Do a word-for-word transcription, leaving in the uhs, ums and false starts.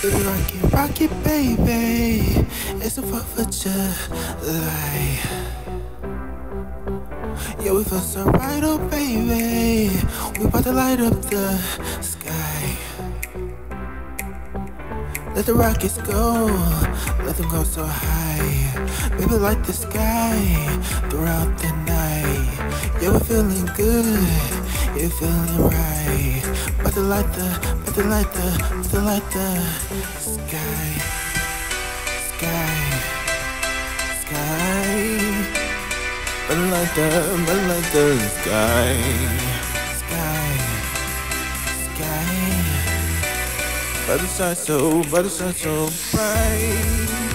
Baby, rock it, rock it, baby. It's a fourth of July. Yeah, we feel so right, oh baby. We about to light up the sky. Let the rockets go, let them go so high. Baby, light the sky throughout the night. Yeah, we're feeling good, yeah, feeling right. About to light the, about to light the, about to light the sky, sky, sky. About to light the, about to light the sky, sky, sky. But it's not so, but it's not so bright.